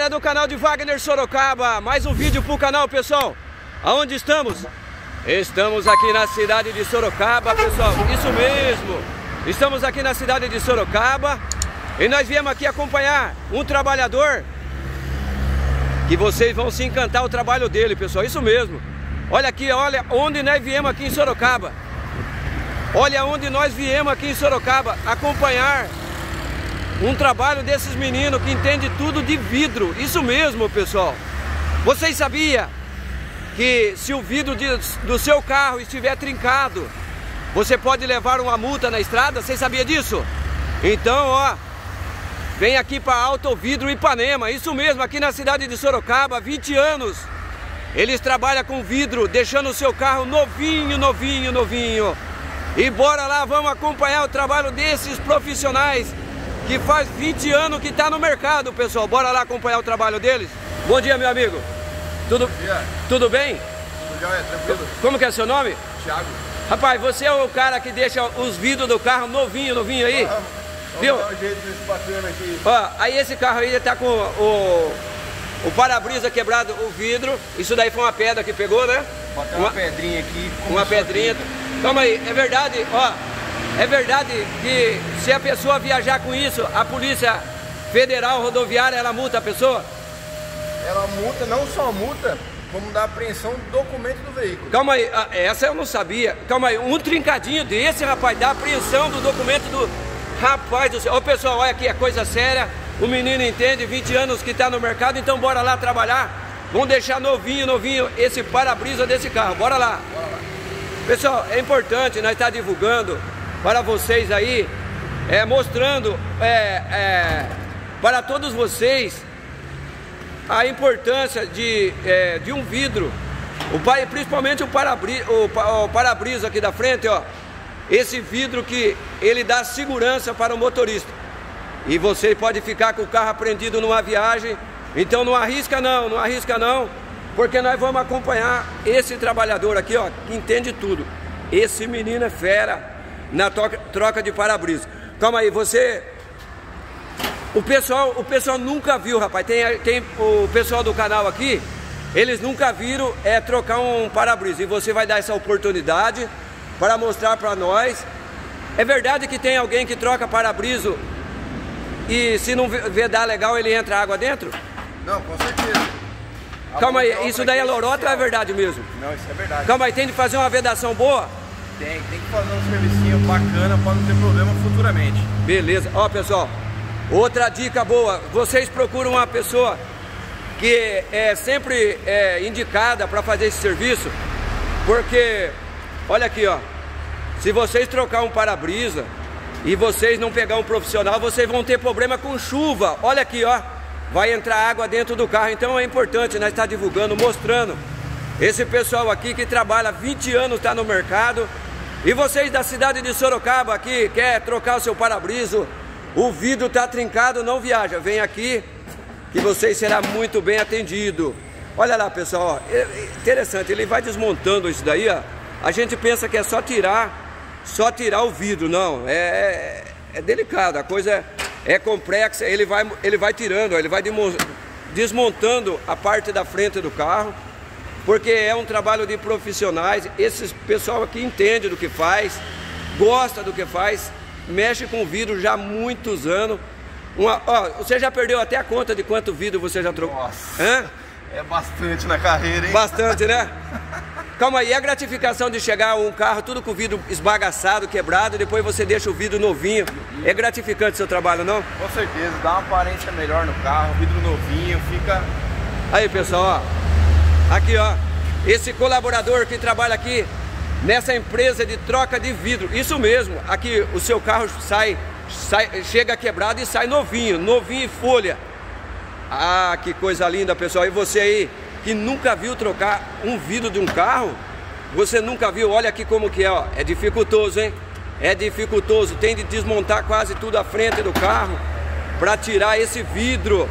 galera do canal de Wagner Sorocaba, mais um vídeo pro canal, pessoal. Aonde estamos? Estamos aqui na cidade de Sorocaba, pessoal, isso mesmo. Estamos aqui na cidade de Sorocaba e nós viemos aqui acompanhar um trabalhador que vocês vão se encantar o trabalho dele, pessoal, isso mesmo. Olha aqui, olha onde nós viemos aqui em Sorocaba. Olha onde nós viemos aqui em Sorocaba acompanhar um trabalho desses meninos que entende tudo de vidro. Isso mesmo, pessoal. Vocês sabiam que se o vidro do seu carro estiver trincado, você pode levar uma multa na estrada? Vocês sabiam disso? Então, ó, vem aqui para Auto Vidro Ipanema. Isso mesmo, aqui na cidade de Sorocaba, 20 anos. Eles trabalham com vidro, deixando o seu carro novinho, novinho, novinho. E bora lá, vamos acompanhar o trabalho desses profissionais que faz 20 anos que está no mercado, pessoal. Bora lá acompanhar o trabalho deles. Bom dia, meu amigo. Tudo bem? Tudo jóia, tranquilo. Como que é seu nome? Thiago. Rapaz, você é o cara que deixa os vidros do carro novinho, novinho aí? Vamos viu? dar um jeito nesse bacana aqui. Ó, aí esse carro aí tá com o para-brisa quebrado, o vidro. Isso daí foi uma pedra que pegou, né? Botei uma pedrinha aqui. Uma pedrinha. Calma aí, é verdade, ó. É verdade que se a pessoa viajar com isso, a Polícia Federal Rodoviária, ela multa a pessoa? Ela multa, não só multa, como dá apreensão do documento do veículo. Calma aí, essa eu não sabia. Calma aí, um trincadinho desse, rapaz, dá apreensão do documento do... Rapaz do céu. Ô pessoal, olha aqui, é coisa séria. O menino entende, 20 anos que está no mercado, então bora lá trabalhar. Vamos deixar novinho, novinho esse para-brisa desse carro. Bora lá. Bora lá. Pessoal, é importante nós estar divulgando para vocês aí, mostrando para todos vocês a importância de um vidro, principalmente o para-brisa aqui da frente, ó. Esse vidro que ele dá segurança para o motorista. E você pode ficar com o carro apreendido numa viagem, então não arrisca não, porque nós vamos acompanhar esse trabalhador aqui, ó, que entende tudo. Esse menino é fera na troca de para-brisa. Calma aí, o pessoal nunca viu, rapaz. Tem o pessoal do canal aqui, eles nunca viram trocar um para-brisa. E você vai dar essa oportunidade para mostrar para nós. É verdade que tem alguém que troca para-brisa e se não vedar legal, ele entra água dentro? Não, com certeza. Calma aí, isso daí é lorota ou é verdade mesmo? Não, isso é verdade. Calma aí, tem de fazer uma vedação boa? Tem que fazer um servicinho bacana para não ter problema futuramente. Beleza, ó pessoal, outra dica boa, vocês procuram uma pessoa que é sempre indicada para fazer esse serviço, porque, olha aqui ó, se vocês trocar um para-brisa e vocês não pegar um profissional, vocês vão ter problema com chuva. Olha aqui ó, vai entrar água dentro do carro, então é importante nós estar divulgando, mostrando. Esse pessoal aqui que trabalha 20 anos, está no mercado. E vocês da cidade de Sorocaba aqui, quer trocar o seu para-brisa, o vidro está trincado, não viaja. Vem aqui que vocês serão muito bem atendidos. Olha lá, pessoal, ó, interessante, ele vai desmontando isso daí, ó. A gente pensa que é só tirar o vidro, não, é delicado, a coisa é complexa, ele vai tirando, ó, ele vai desmontando a parte da frente do carro. Porque é um trabalho de profissionais, esse pessoal aqui entende do que faz, gosta do que faz, mexe com vidro já há muitos anos. Ó, você já perdeu até a conta de quanto vidro você já trocou? Nossa, hã? É bastante na carreira, hein? Bastante, né? Calma aí, a gratificação de chegar um carro tudo com o vidro esbagaçado, quebrado, depois você deixa o vidro novinho, é gratificante o seu trabalho, não? Com certeza, dá uma aparência melhor no carro, vidro novinho, fica... Aí pessoal, ó. Aqui ó, esse colaborador que trabalha aqui nessa empresa de troca de vidro, isso mesmo, aqui o seu carro chega quebrado e sai novinho em folha. Ah, que coisa linda, pessoal. E você aí que nunca viu trocar um vidro de um carro, você nunca viu, olha aqui como que é, ó. É dificultoso, hein? É dificultoso, tem de desmontar quase tudo a frente do carro para tirar esse vidro.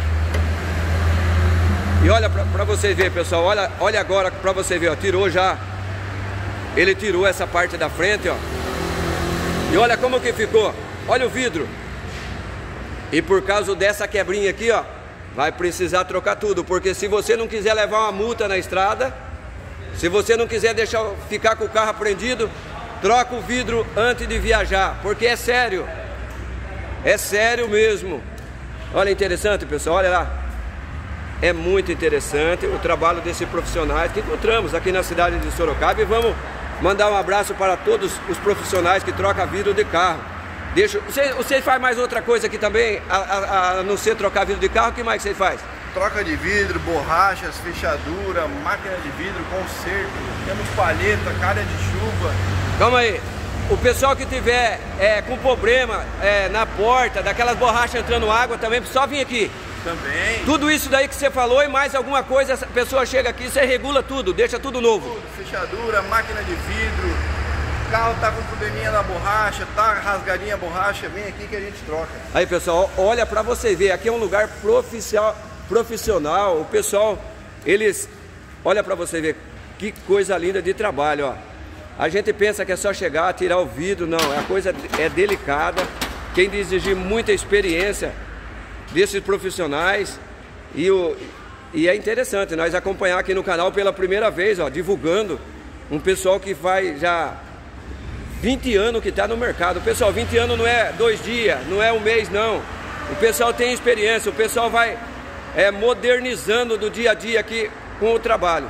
E olha pra vocês verem, pessoal, olha agora pra você ver, ó, ele tirou essa parte da frente, ó. E olha como que ficou, olha o vidro. E por causa dessa quebrinha aqui, ó, vai precisar trocar tudo, porque se você não quiser levar uma multa na estrada, se você não quiser ficar com o carro apreendido, troca o vidro antes de viajar, porque é sério mesmo. Olha, interessante, pessoal, olha lá. É muito interessante o trabalho desses profissionais que encontramos aqui na cidade de Sorocaba. E vamos mandar um abraço para todos os profissionais que trocam vidro de carro. Você faz mais outra coisa aqui também, a não ser trocar vidro de carro? O que mais você faz? Troca de vidro, borrachas, fechadura, máquina de vidro, conserto, temos palheta, calha de chuva. Calma aí. O pessoal que tiver com problema na porta, daquelas borrachas entrando água também, só vir aqui. Também. Tudo isso daí que você falou e mais alguma coisa, essa pessoa chega aqui, você regula tudo, deixa tudo novo. Tudo, fechadura, máquina de vidro, o carro tá com probleminha na borracha, tá rasgadinha a borracha, vem aqui que a gente troca. Aí, pessoal, olha pra você ver, aqui é um lugar profissional, o pessoal, eles, olha pra você ver, que coisa linda de trabalho, ó. A gente pensa que é só chegar, tirar o vidro, não, a coisa é delicada, tem de exigir muita experiência desses profissionais e é interessante nós acompanhar aqui no canal pela primeira vez, ó, divulgando um pessoal que faz já 20 anos que está no mercado. Pessoal, 20 anos não é 2 dias, não é um mês, não. O pessoal tem experiência, o pessoal vai modernizando do dia a dia aqui com o trabalho.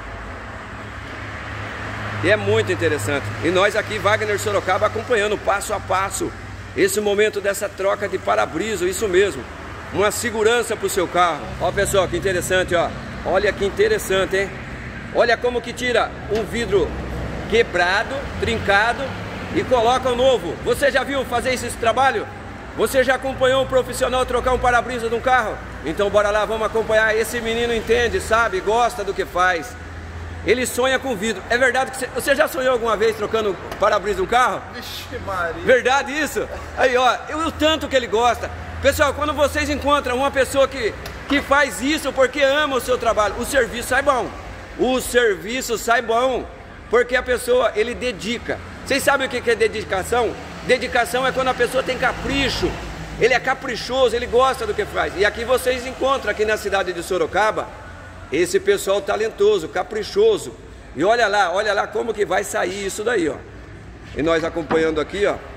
E é muito interessante. E nós aqui, Wagner Sorocaba, acompanhando passo a passo esse momento dessa troca de para-brisa, isso mesmo. Uma segurança para o seu carro. Ó, pessoal, que interessante, ó. Olha que interessante, hein? Olha como que tira um vidro quebrado, trincado e coloca um novo. Você já viu fazer esse trabalho? Você já acompanhou um profissional trocar um para-brisa de um carro? Então bora lá, vamos acompanhar. Esse menino entende, sabe, gosta do que faz. Ele sonha com vidro. É verdade que você já sonhou alguma vez trocando para-brisa de um carro? Vixe Maria. Verdade isso? Aí, ó, o tanto que ele gosta. Pessoal, quando vocês encontram uma pessoa que faz isso porque ama o seu trabalho, o serviço sai bom. O serviço sai bom, porque a pessoa, ele dedica. Vocês sabem o que é dedicação? Dedicação é quando a pessoa tem capricho. Ele é caprichoso, ele gosta do que faz. E aqui vocês encontram, aqui na cidade de Sorocaba, esse pessoal talentoso, caprichoso. E olha lá como que vai sair isso daí, ó. E nós acompanhando aqui, ó.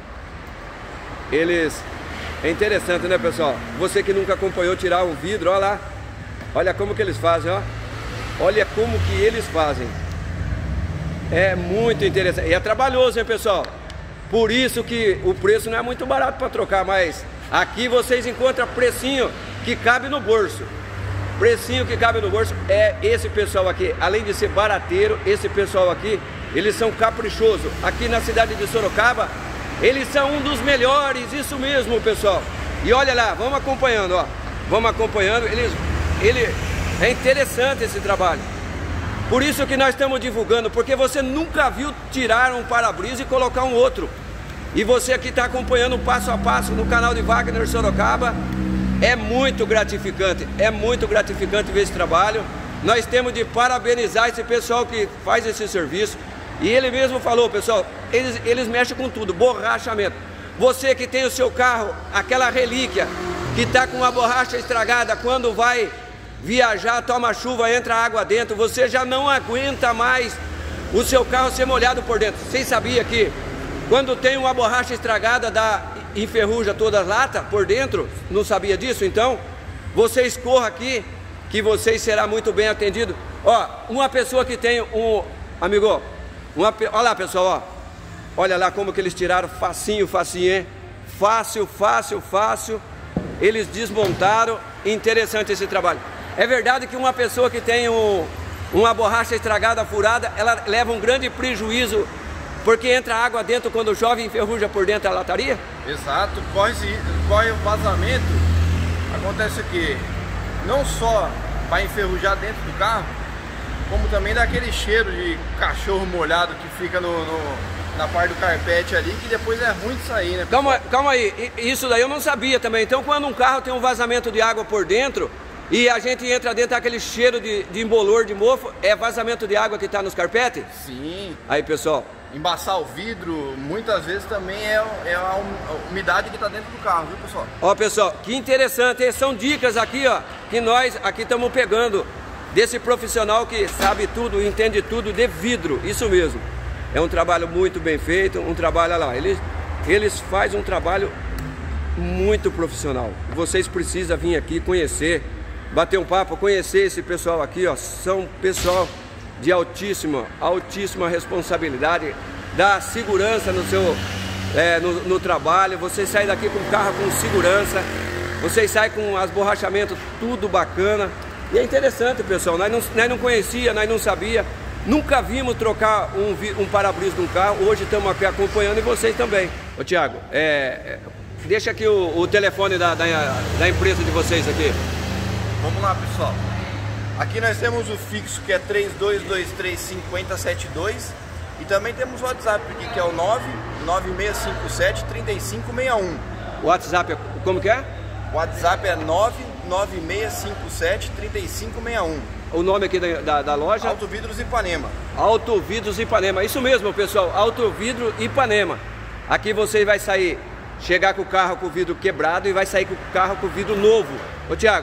Eles... É interessante, né, pessoal? Você que nunca acompanhou tirar um vidro, olha lá. Olha como que eles fazem, ó. Olha como que eles fazem. É muito interessante. E é trabalhoso, hein, pessoal? Por isso que o preço não é muito barato para trocar, mas aqui vocês encontram precinho que cabe no bolso. Precinho que cabe no bolso é esse pessoal aqui. Além de ser barateiro, esse pessoal aqui, eles são caprichosos. Aqui na cidade de Sorocaba, eles são um dos melhores, isso mesmo, pessoal. E olha lá, vamos acompanhando, ó. Vamos acompanhando, é interessante esse trabalho. Por isso que nós estamos divulgando, porque você nunca viu tirar um para-brisa e colocar um outro. E você aqui está acompanhando passo a passo no canal de Wagner Sorocaba. É muito gratificante ver esse trabalho. Nós temos de parabenizar esse pessoal que faz esse serviço. E ele mesmo falou, pessoal, eles mexem com tudo, borrachamento. Você que tem o seu carro, aquela relíquia, que está com a borracha estragada, quando vai viajar, toma chuva, entra água dentro, você já não aguenta mais o seu carro ser molhado por dentro. Vocês sabiam que quando tem uma borracha estragada, enferruja toda a lata por dentro? Não sabia disso? Então, vocês corram aqui, que vocês serão muito bem atendidos. Ó, uma pessoa que tem amigo, olha lá, pessoal, ó. Olha lá como que eles tiraram facinho, hein? Fácil. Eles desmontaram. Interessante esse trabalho. É verdade que uma pessoa que tem uma borracha estragada, furada, ela leva um grande prejuízo, porque entra água dentro quando chove e enferruja por dentro a lataria? Exato, corre o vazamento. Acontece que não só vai enferrujar dentro do carro, como também dá aquele cheiro de cachorro molhado que fica na parte do carpete ali, que depois é ruim de sair, né? Calma aí, isso daí eu não sabia também. Então quando um carro tem um vazamento de água por dentro e a gente entra dentro daquele cheiro de embolor, de mofo, é vazamento de água que está nos carpetes? Sim. Aí, pessoal, embaçar o vidro, muitas vezes também é a umidade que está dentro do carro, viu, pessoal? Ó, pessoal, que interessante, hein? São dicas aqui, ó, que nós aqui estamos pegando desse profissional que sabe tudo, entende tudo de vidro, isso mesmo. É um trabalho muito bem feito, um trabalho, olha lá, eles fazem um trabalho muito profissional. Vocês precisam vir aqui conhecer, bater um papo, conhecer esse pessoal aqui, ó, são pessoal de altíssima responsabilidade, dá segurança no seu no trabalho. Vocês saem daqui com o carro com segurança, vocês saem com as borrachamentos tudo bacana. E é interessante, pessoal, nós não conhecia, nós não sabia, nunca vimos trocar um para-brisa de um carro. Hoje estamos aqui acompanhando e vocês também. Ô Thiago, deixa aqui o telefone da empresa de vocês aqui. Vamos lá, pessoal. Aqui nós temos o fixo, que é 32235072, e também temos o WhatsApp aqui, que é o 996573561. O WhatsApp, como que é? O WhatsApp é 996573561. O nome aqui da loja? Auto Vidros Ipanema. Auto Vidros Ipanema, isso mesmo, pessoal, Auto Vidro Ipanema. Aqui você vai sair, chegar com o carro com o vidro quebrado e vai sair com o carro com o vidro novo. Ô Thiago,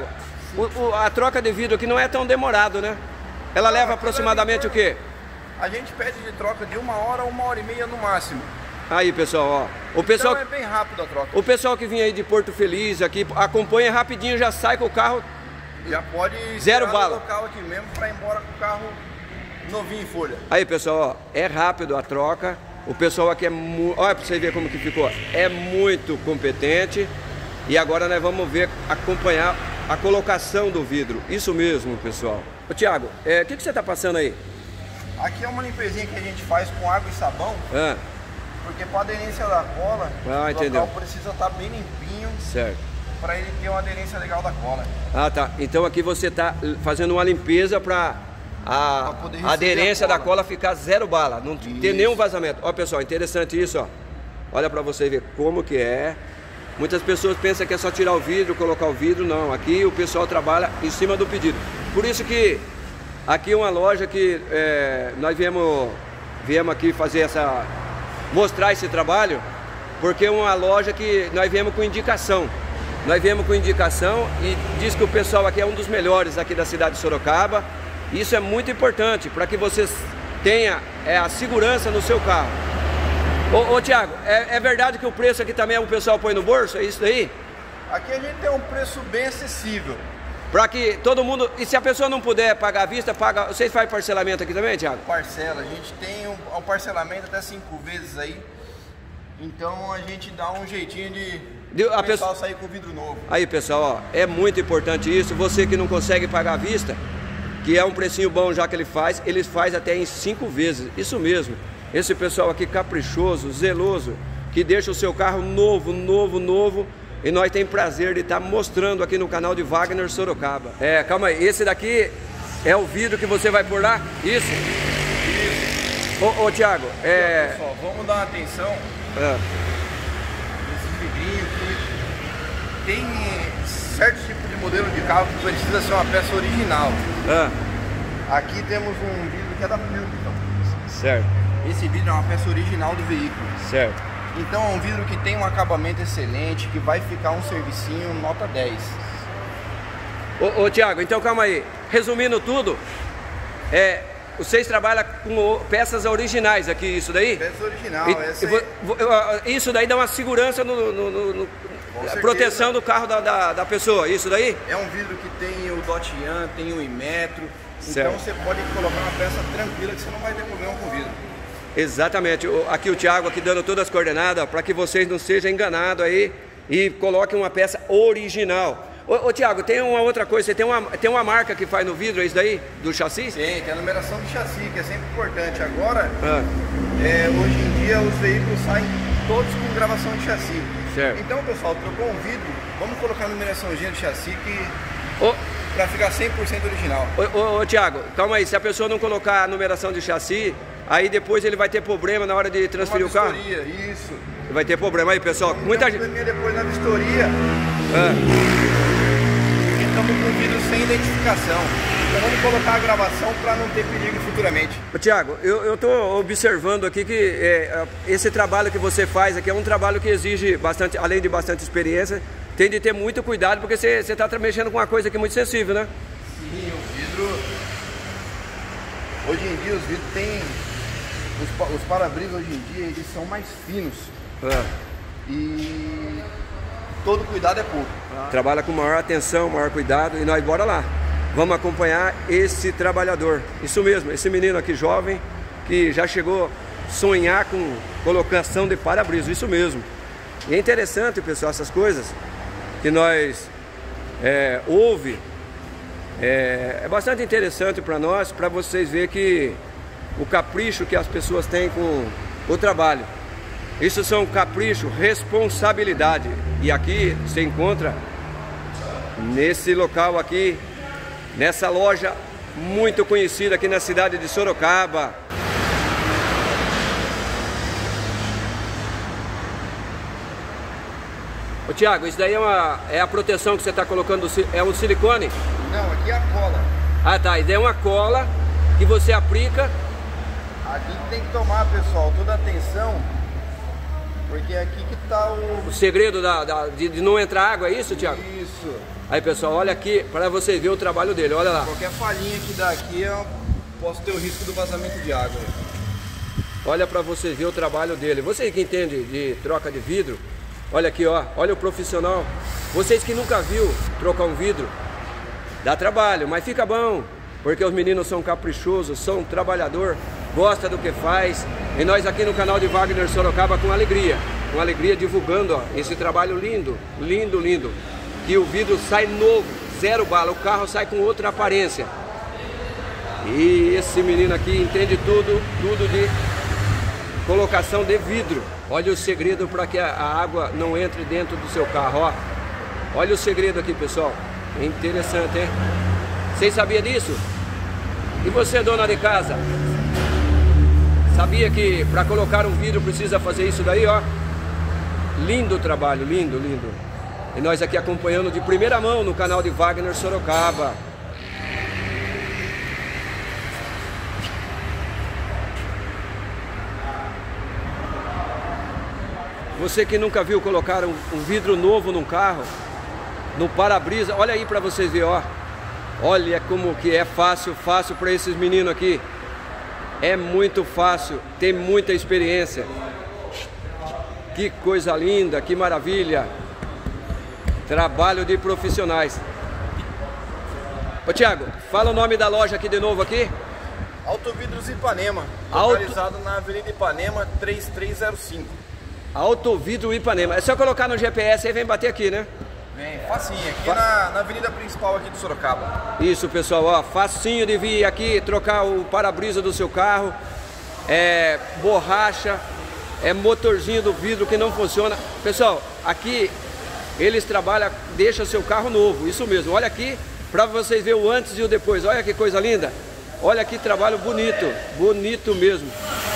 a troca de vidro aqui não é tão demorado, né? Ela leva aproximadamente o quê? A gente pede de troca de 1 hora a 1h30 no máximo. Aí, pessoal, ó. Então é bem rápido a troca. O pessoal que vinha aí de Porto Feliz aqui, acompanha rapidinho, já sai com o carro. Já pode zero bala. O local aqui mesmo para ir embora com o carro novinho em folha. Aí, pessoal, ó, é rápido a troca. O pessoal aqui olha para você ver como que ficou. É muito competente. E agora nós vamos ver, acompanhar a colocação do vidro. Isso mesmo, pessoal. Ô Thiago, o que você está passando aí? Aqui é uma limpezinha que a gente faz com água e sabão. Porque para a aderência da cola, o local precisa estar bem limpinho. Certo. Para ele ter uma aderência legal da cola. Ah, tá. Então aqui você está fazendo uma limpeza para a aderência da cola ficar zero bala, não ter nenhum vazamento. Ó, pessoal, interessante isso, ó. Olha para você ver como que é. Muitas pessoas pensam que é só tirar o vidro, colocar o vidro. Não, aqui o pessoal trabalha em cima do pedido. Por isso que aqui é uma loja que nós viemos aqui fazer mostrar esse trabalho, porque é uma loja que nós viemos com indicação. Nós viemos com indicação e diz que o pessoal aqui é um dos melhores aqui da cidade de Sorocaba. Isso é muito importante para que vocês tenham a segurança no seu carro. Ô Thiago, é verdade que o preço aqui também o pessoal põe no bolso? É isso daí? Aqui a gente tem um preço bem acessível. Para que todo mundo... E se a pessoa não puder pagar à vista, paga... Vocês fazem parcelamento aqui também, Thiago? Parcela. A gente tem um parcelamento até 5 vezes aí. Então a gente dá um jeitinho de o pessoal sair com vidro novo. Aí, pessoal, ó, é muito importante isso. Você que não consegue pagar à vista, que é um precinho bom já que ele faz até em 5 vezes. Isso mesmo. Esse pessoal aqui caprichoso, zeloso, que deixa o seu carro novo. E nós temos prazer de estar mostrando aqui no canal de Wagner Sorocaba. Calma aí, esse daqui é o vidro que você vai pôr lá? Isso? Ô Thiago, pessoal, vamos dar uma atenção nesse vidrinho que tem certo tipo de modelo de carro que precisa ser uma peça original. Aqui temos um vidro que é da Milton. Certo. Esse vidro é uma peça original do veículo. Certo. Então é um vidro que tem um acabamento excelente, que vai ficar um servicinho nota 10. Ô Thiago, então calma aí. Resumindo tudo, vocês trabalham com peças originais aqui, isso daí? Peça original. Isso daí dá uma segurança proteção do carro da pessoa, isso daí? É um vidro que tem o DOT-AN, tem o Inmetro. Então você pode colocar uma peça tranquila que você não vai ter problema com o vidro. Exatamente, aqui o Thiago aqui dando todas as coordenadas para que vocês não sejam enganados aí e coloquem uma peça original. Ô Thiago, tem uma outra coisa, você tem uma marca que faz no vidro, é isso daí? Do chassi? Sim, tem a numeração do chassi, que é sempre importante. Agora, hoje em dia os veículos saem todos com gravação de chassi. Certo. Então, pessoal, trocou um vidro, vamos colocar a numeraçãozinha do chassi para ficar 100% original. Ô Thiago, calma aí, se a pessoa não colocar a numeração de chassi, aí depois ele vai ter problema na hora de transferir o carro? Vistoria, isso. Vai ter problema aí, pessoal. Muita gente. Depois na vistoria. Estamos com vidro sem identificação. Então vamos colocar a gravação para não ter perigo futuramente. Tiago, eu estou observando aqui que esse trabalho que você faz aqui é um trabalho que exige bastante, além de bastante experiência, tem de ter muito cuidado, porque você está mexendo com uma coisa aqui muito sensível, né? Sim, o vidro... Hoje em dia os vidros têm... Os para-brisas hoje em dia, eles são mais finos. E todo cuidado é pouco. Trabalha com maior atenção, maior cuidado, e nós bora lá. Vamos acompanhar esse trabalhador. Isso mesmo, esse menino aqui jovem, que já chegou a sonhar com colocação de para-brisa, isso mesmo. E é interessante, pessoal, essas coisas que nós ouve. É bastante interessante para nós, para vocês verem que o capricho que as pessoas têm com o trabalho. Isso são capricho, responsabilidade. E aqui você encontra, nesse local aqui, nessa loja muito conhecida aqui na cidade de Sorocaba. Ô Tiago, isso daí é a proteção que você está colocando, é um silicone? Não, aqui é a cola. Ah tá, isso daí é uma cola que você aplica. Aqui tem que tomar, pessoal, toda a atenção, porque é aqui que está o segredo de não entrar água, é isso, Tiago? Isso. Aí pessoal, olha aqui para você ver o trabalho dele, olha lá. Qualquer falhinha que dá aqui, eu posso ter o risco do vazamento de água. Olha para você ver o trabalho dele. Você que entende de troca de vidro, olha aqui, ó, olha o profissional. Vocês que nunca viu trocar um vidro, dá trabalho, mas fica bom, porque os meninos são caprichosos, são trabalhador, gosta do que faz. E nós aqui no canal de Wagner Sorocaba com alegria divulgando, ó, esse trabalho lindo, lindo, lindo. Que o vidro sai novo, zero bala, o carro sai com outra aparência. E esse menino aqui entende tudo de colocação de vidro. Olha o segredo para que a água não entre dentro do seu carro, ó. Olha o segredo aqui, pessoal. É interessante, hein? Vocês sabiam disso? E você, dona de casa? Sabia que para colocar um vidro precisa fazer isso daí, ó? Lindo trabalho, lindo, lindo. E nós aqui acompanhando de primeira mão no canal de Wagner Sorocaba. Você que nunca viu colocar um vidro novo num carro, no para-brisa, olha aí para vocês verem, ó. Olha como que é fácil para esses meninos aqui. É muito fácil, tem muita experiência. Que coisa linda, que maravilha. Trabalho de profissionais. Ô Tiago, fala o nome da loja aqui de novo aqui. Autovidros Ipanema, localizado na Avenida Ipanema 3305. Autovidro Ipanema. É só colocar no GPS aí, vem bater aqui, né? Vem, facinho, aqui na avenida principal aqui de Sorocaba. Isso, pessoal, ó, facinho de vir aqui trocar o para-brisa do seu carro. É borracha, é motorzinho do vidro que não funciona. Pessoal, aqui eles trabalham, deixa seu carro novo, isso mesmo. Olha aqui para vocês verem o antes e o depois. Olha que coisa linda. Olha que trabalho bonito, bonito mesmo.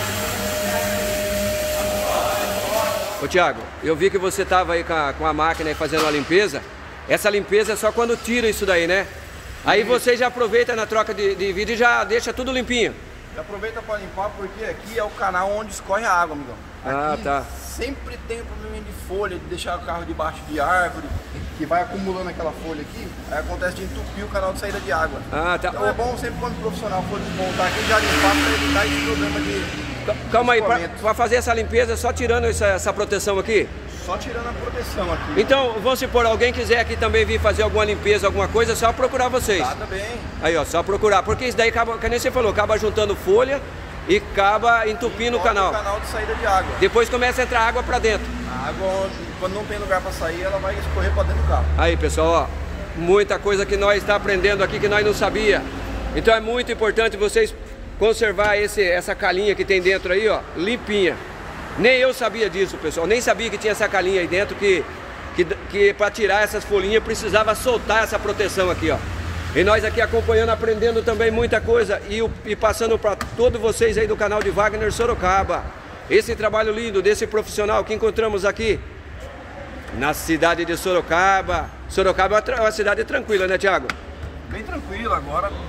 Ô Tiago, eu vi que você estava aí com a máquina aí fazendo a limpeza. Essa limpeza é só quando tira isso daí, né? Aí você já aproveita na troca de vidro e já deixa tudo limpinho. Já aproveita para limpar porque aqui é o canal onde escorre a água, amigão. Aqui tá. Sempre tem um problema de folha, de deixar o carro debaixo de árvore, que vai acumulando aquela folha aqui, aí acontece de entupir o canal de saída de água. Tá. Então é bom sempre quando o profissional for desmontar aqui, já limpar para evitar esse problema de... Calma aí, para fazer essa limpeza, só tirando essa proteção aqui? Só tirando a proteção aqui. Então, vamos supor, alguém quiser aqui também vir fazer alguma limpeza, alguma coisa, é só procurar vocês. Tá bem. Aí, ó, só procurar, porque isso daí, acaba, que nem você falou, acaba juntando folha e acaba entupindo o canal. O canal de saída de água. Depois começa a entrar água para dentro. A água, quando não tem lugar para sair, ela vai escorrer para dentro do carro. Aí, pessoal, ó, muita coisa que nós estamos aprendendo aqui que nós não sabia. Então é muito importante vocês conservar essa calinha que tem dentro aí, ó, limpinha. Nem eu sabia disso, pessoal. Nem sabia que tinha essa calinha aí dentro que para tirar essas folhinhas precisava soltar essa proteção aqui, ó. E nós aqui acompanhando, aprendendo também muita coisa e passando para todos vocês aí do canal de Wagner Sorocaba. Esse trabalho lindo desse profissional que encontramos aqui na cidade de Sorocaba. Sorocaba é uma cidade tranquila, né, Tiago? Bem tranquila agora.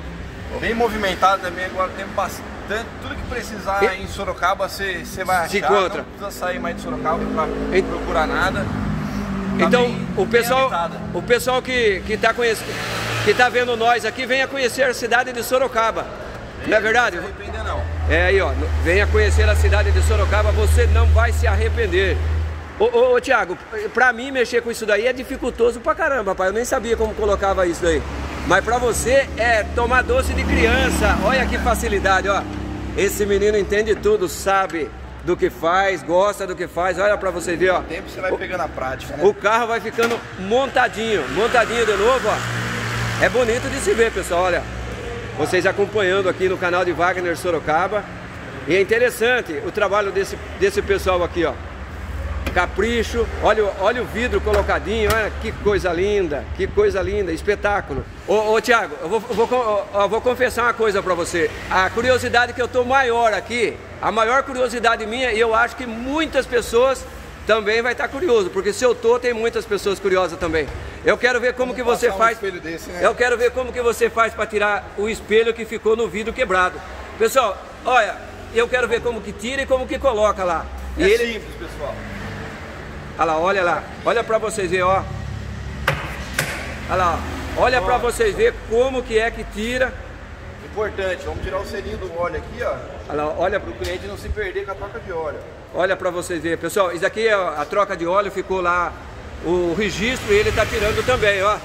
Bem movimentado também, agora tem bastante. Tudo que precisar em Sorocaba você vai achar. Se encontra. Não precisa sair mais de Sorocaba para procurar nada. Tá então bem, o pessoal que tá vendo nós aqui, venha conhecer a cidade de Sorocaba. Não é verdade? Não se arrepender não. É aí, ó, venha conhecer a cidade de Sorocaba, você não vai se arrepender. Ô Thiago, pra mim mexer com isso daí é dificultoso pra caramba, pai. Eu nem sabia como colocava isso daí. Mas pra você é tomar doce de criança. Olha que facilidade, ó. Esse menino entende tudo, sabe do que faz, gosta do que faz. Olha pra você ver, ó. Com o tempo você vai pegando a prática, né? O carro vai ficando montadinho de novo, ó. É bonito de se ver, pessoal, olha. Vocês acompanhando aqui no canal de Wagner Sorocaba. E é interessante o trabalho desse pessoal aqui, ó. Capricho, olha o vidro colocadinho, olha que coisa linda, espetáculo. Ô Thiago, eu vou confessar uma coisa pra você. A curiosidade que eu tô maior aqui, a maior curiosidade minha, e eu acho que muitas pessoas também vai estar curioso, porque se eu tô, tem muitas pessoas curiosas também. Eu quero ver como que você faz. Desse, né? Eu quero ver como que você faz para tirar o espelho que ficou no vidro quebrado. Pessoal, olha, eu quero ver como que tira e como que coloca lá. E simples, pessoal. Olha lá, olha pra vocês verem, ó. Olha lá, ó. Olha pra vocês verem como que é que tira. Importante, vamos tirar o selinho do óleo aqui, ó. Olha lá, olha pro cliente não se perder com a troca de óleo. Olha pra vocês verem, pessoal, isso aqui é a troca de óleo, ficou lá o registro e ele tá tirando também, ó.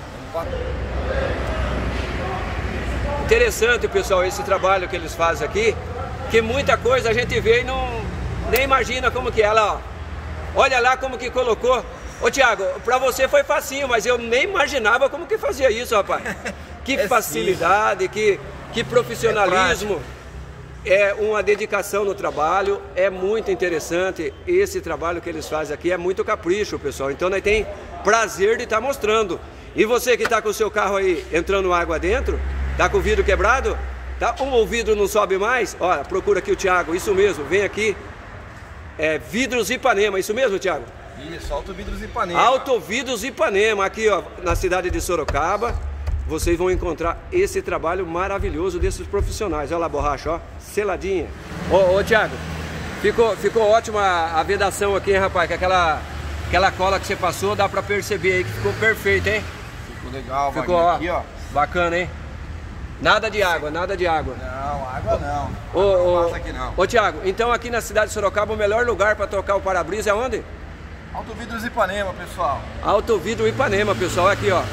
Interessante, pessoal, esse trabalho que eles fazem aqui, que muita coisa a gente vê e nem imagina como que é, lá, ó. Olha lá como que colocou. Ô Thiago, pra você foi facinho, mas eu nem imaginava como que fazia isso, rapaz. Que facilidade, que profissionalismo. É uma dedicação no trabalho, é muito interessante. Esse trabalho que eles fazem aqui é muito capricho, pessoal. Então nós tem prazer de estar mostrando. E você que está com o seu carro aí entrando água dentro, tá com o vidro quebrado, tá? O vidro não sobe mais, olha, procura aqui o Thiago, isso mesmo, vem aqui. É Vidros Ipanema, isso mesmo, Thiago? Isso, Auto Vidros Ipanema. Auto Vidros Ipanema, aqui ó, na cidade de Sorocaba. Vocês vão encontrar esse trabalho maravilhoso desses profissionais. Olha lá a borracha, ó, seladinha. Ô Thiago, ficou ótima a vedação aqui, hein, rapaz? Que aquela cola que você passou, dá pra perceber aí que ficou perfeito, hein? Ficou legal, ficou, ó, aqui, ó. Bacana, hein? Nada de água, nada de água. Não, água não. Não passa aqui não. Ô Thiago, então aqui na cidade de Sorocaba o melhor lugar para trocar o para-brisa é onde? Auto Vidros Ipanema, pessoal. Auto Vidro Ipanema, pessoal, aqui ó.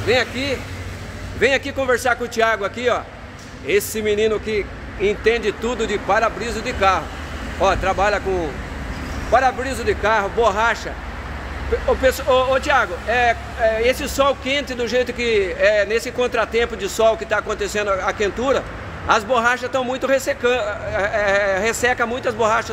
Vem aqui conversar com o Thiago aqui, ó. Esse menino que entende tudo de para-brisa de carro. Ó, trabalha com para-brisa de carro, borracha. Ô Thiago, esse sol quente do jeito que nesse contratempo de sol que está acontecendo a quentura, as borrachas estão muito ressecando, resseca muitas borrachas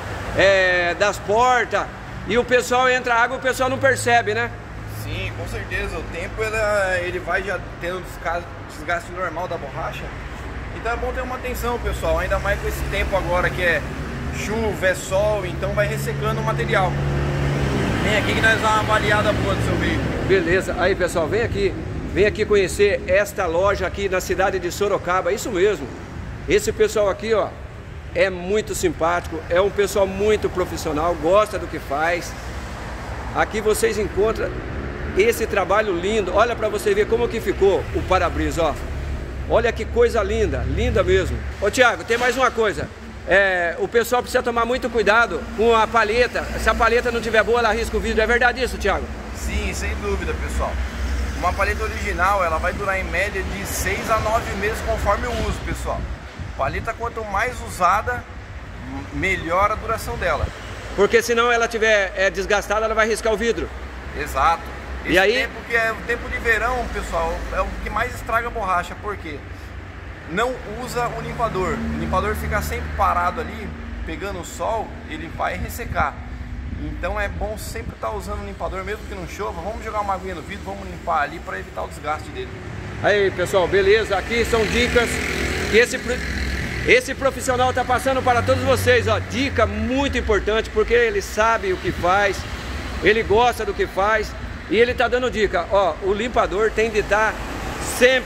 das portas e o pessoal entra água e o pessoal não percebe, né? Sim, com certeza, o tempo ele vai já tendo desgaste normal da borracha, então é bom ter uma atenção, pessoal, ainda mais com esse tempo agora que é chuva, é sol, então vai ressecando o material. Vem aqui que nós vamos dar uma avaliada boa do seu veículo. Beleza, aí pessoal, vem aqui conhecer esta loja aqui na cidade de Sorocaba, isso mesmo. Esse pessoal aqui, ó, é muito simpático, é um pessoal muito profissional, gosta do que faz. Aqui vocês encontram esse trabalho lindo, olha pra você ver como que ficou o para-brisa, ó. Olha que coisa linda, linda mesmo. Ô Thiago, tem mais uma coisa. O pessoal precisa tomar muito cuidado com a palheta. Se a palheta não tiver boa, ela risca o vidro. É verdade isso, Thiago? Sim, sem dúvida, pessoal. Uma palheta original, ela vai durar em média de 6 a 9 meses conforme o uso, pessoal. Palheta, quanto mais usada, melhor a duração dela. Porque senão ela tiver desgastada, ela vai riscar o vidro. Exato. Esse e aí? tempo que é o tempo de verão, pessoal, é o que mais estraga a borracha. Por quê? Não usa o limpador fica sempre parado ali, pegando o sol, ele vai ressecar. Então é bom sempre estar usando o limpador, mesmo que não chova. Vamos jogar uma aguinha no vidro, vamos limpar ali para evitar o desgaste dele. Aí pessoal, beleza? Aqui são dicas que esse profissional está passando para todos vocês, ó. Dica muito importante, porque ele sabe o que faz, ele gosta do que faz e ele está dando dica. Ó, o limpador tem de estar sempre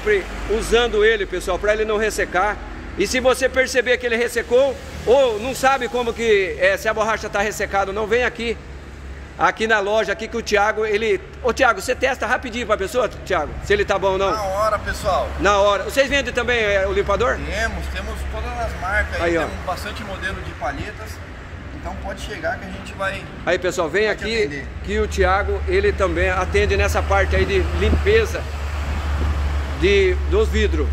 usando ele, pessoal, para ele não ressecar. E se você perceber que ele ressecou, ou não sabe como que se a borracha está ressecada, não vem aqui na loja, aqui que o Thiago, ele... Ô Thiago, você testa rapidinho para a pessoa, Thiago, se ele tá bom ou não? Na hora, pessoal. Na hora. Vocês vendem também o limpador? Temos todas as marcas aí, temos bastante modelo de palhetas. Então pode chegar que a gente vai... Aí pessoal, vem aqui atender. Que o Thiago, ele também atende nessa parte aí de limpeza dos vidros.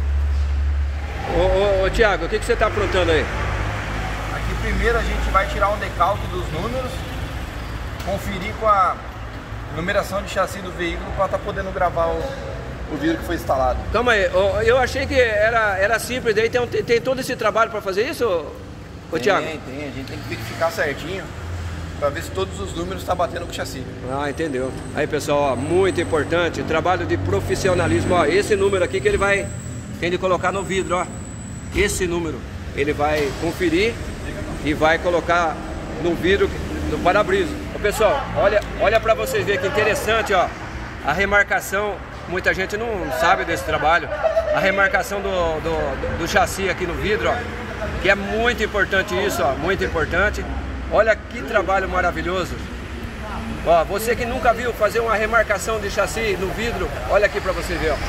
Ô Thiago, o que você está aprontando aí? Aqui primeiro a gente vai tirar um decalque dos números, conferir com a numeração de chassi do veículo para estar podendo gravar o vidro que foi instalado. Calma aí, eu achei que era simples, daí tem todo esse trabalho para fazer isso, ô Thiago? Tem, a gente tem que verificar certinho para ver se todos os números estão batendo com o chassi. Ah, entendeu. Aí pessoal, ó, muito importante, trabalho de profissionalismo, ó, esse número aqui que ele vai, tem de colocar no vidro, ó, esse número, ele vai conferir e vai colocar no vidro, no para-brisa. Pessoal, olha para vocês verem que interessante, ó, a remarcação, muita gente não sabe desse trabalho, a remarcação do chassi aqui no vidro, ó, que é muito importante isso, ó, muito importante. Olha que trabalho maravilhoso. Ó, você que nunca viu fazer uma remarcação de chassi no vidro, olha aqui para você ver, ó.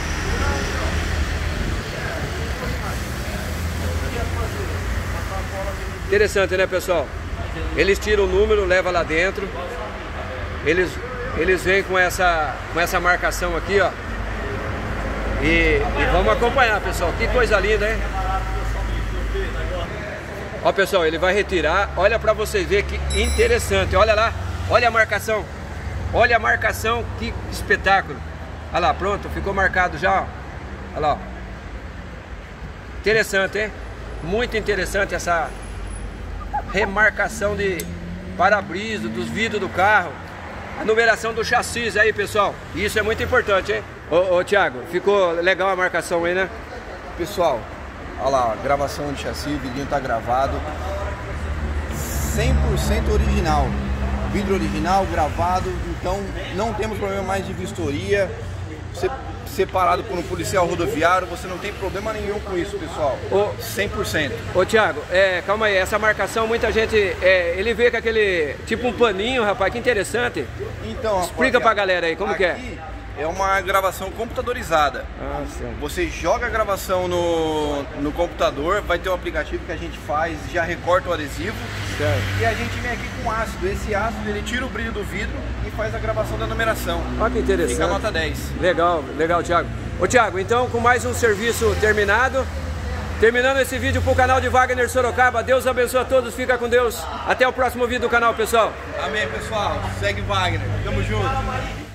Interessante, né, pessoal? Eles tiram o número, levam lá dentro. Eles vêm com essa marcação aqui, ó. E vamos acompanhar, pessoal. Que coisa linda, hein? Ó, pessoal, ele vai retirar. Olha para vocês verem que interessante. Olha lá, olha a marcação. Olha a marcação, que espetáculo. Olha lá, pronto, ficou marcado já, ó. Olha lá, ó. Interessante, hein? Muito interessante essa remarcação de para-brisa, dos vidros do carro, a numeração do chassi aí, pessoal. Isso é muito importante, hein? Ô Thiago, ficou legal a marcação aí, né? Pessoal, olha lá, gravação de chassi, o vidrinho tá gravado 100% original, vidro original, gravado, então não temos problema mais de vistoria. Você separado por um policial rodoviário, você não tem problema nenhum com isso, pessoal. 100%. Ô Thiago, calma aí, essa marcação, muita gente, ele vê com aquele, tipo um paninho, rapaz, que interessante. Então, explica pra galera aí, como que é? É uma gravação computadorizada. Ah, certo. Você joga a gravação no computador, vai ter um aplicativo que a gente faz, já recorta o adesivo. Certo. E a gente vem aqui com ácido. Esse ácido, ele tira o brilho do vidro e faz a gravação da numeração. Olha que interessante. Fica a nota 10. Legal, legal, Thiago. Ô Thiago, então com mais um serviço terminado, terminando esse vídeo pro canal de Wagner Sorocaba. Deus abençoe a todos, fica com Deus. Até o próximo vídeo do canal, pessoal. Amém, pessoal. Segue Wagner. Tamo junto.